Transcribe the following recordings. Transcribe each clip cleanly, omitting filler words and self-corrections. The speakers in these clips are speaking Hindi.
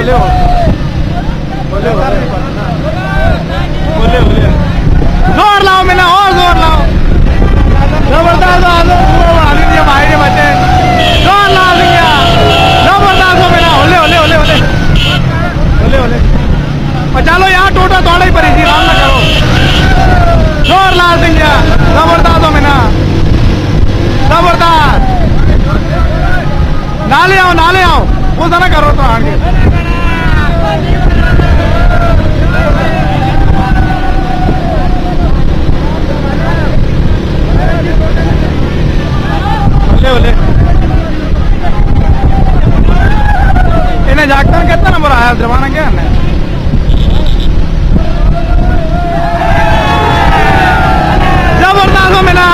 बोले बोले बोले बोले जोर लाओ मैंने और जोर लाओ जबरदस्त आलू बढ़ा दीजिए भाई ने बच्चे जोर ला दिया जबरदस्त हो मैंने होले होले होले होले होले होले चलो यहाँ टोटा थोड़ा ही पड़ी थी राम ना करो जोर ला दिया जबरदस्त हो मैंने जबरदस्त नाले आओ वो ना करो तो आगे बोले इन्हें जागता कितना नंबर आया जमाना क्या है जबरदस्त हो मेरा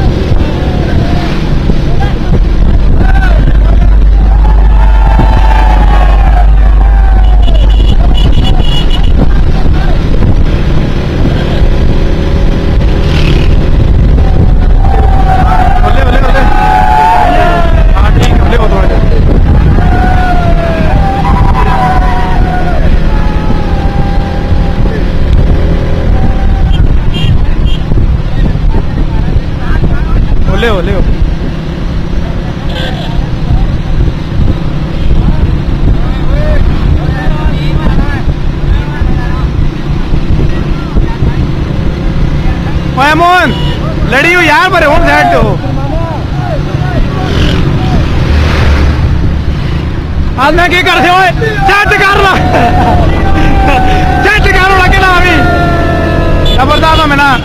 ले मोहन लड़ी हो यार पर होम सेट हो आज मैं क्या कर रहे हो चैट कर रहा चैट करो लगे ना अभी जबरदस्त हो मैं ना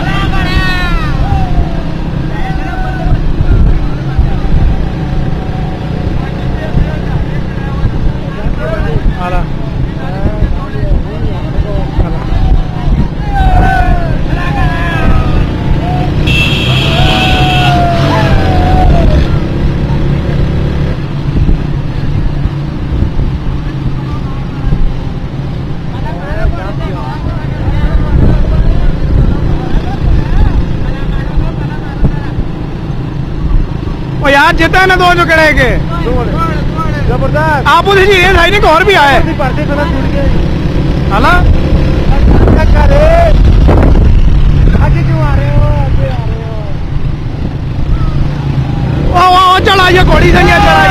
यार जितना है ना दो जो कड़े के जबरदस्त आप उसी जी साइड एक और भी आए हाला आगे क्यों आ रहे हो ओ चढ़ाइए घोड़ी से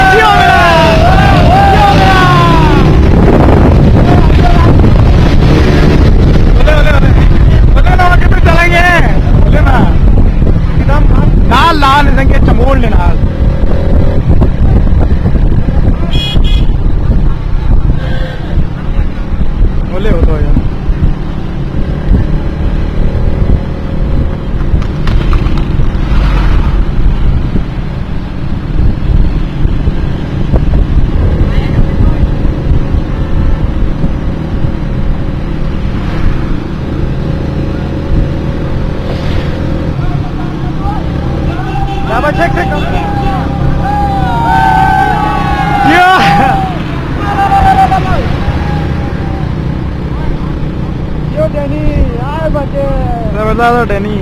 चलेंगे बोले ना एकदम लाल लाल संगे चमोड़ लेना बोले हो तो यार चेक जबरदस्त डैनी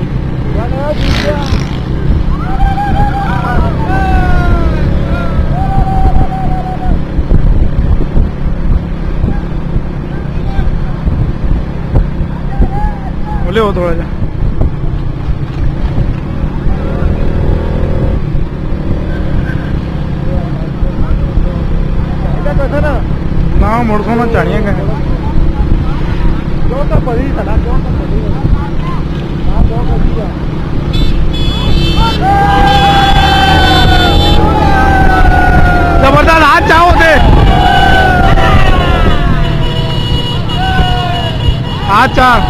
बोले हो थोड़ा जा ना मुड़को ना चाहिए कहीं जबरदस्त हाथ चाहो थे हाथ चाह